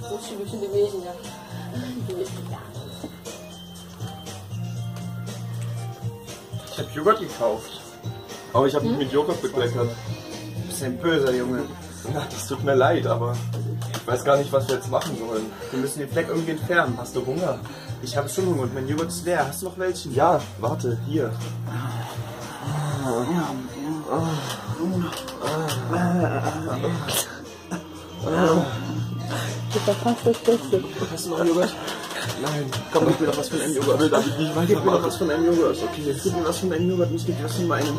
So typische gewesen, ja. Ich hab Joghurt gekauft. Aber ich habe mich mit Joghurt bekleckert. Du bist ein böser Junge. Ja, das tut mir leid, aber ich weiß gar nicht, was wir jetzt machen sollen. Wir müssen den Fleck irgendwie entfernen. Hast du Hunger? Ich habe schon Hunger und mein Joghurt ist leer. Hast du noch welchen? Ja, warte, hier. Das war fast das Beste. Hast du noch einen Joghurt? Nein, Komm, gib mir doch was von einem Joghurt. will damit nicht Gib mir doch weitermachen. was von einem Joghurt. Okay, gib mir was von einem Joghurt und ich gebe dir was von meinem.